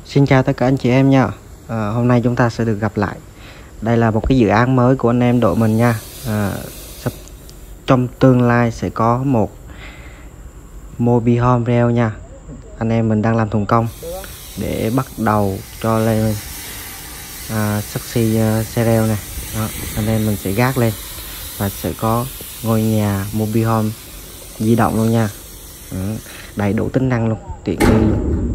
Xin chào tất cả anh chị em nha. Hôm nay chúng ta sẽ được gặp lại. Đây là một cái dự án mới của anh em đội mình nha. Trong tương lai sẽ có một mobile home rail nha. Anh em mình đang làm thủ công để bắt đầu cho lên taxi xe rail này. Anh em mình sẽ gác lên và sẽ có ngôi nhà mobile home di động luôn nha. Đầy đủ tính năng luôn, tiện nghi luôn.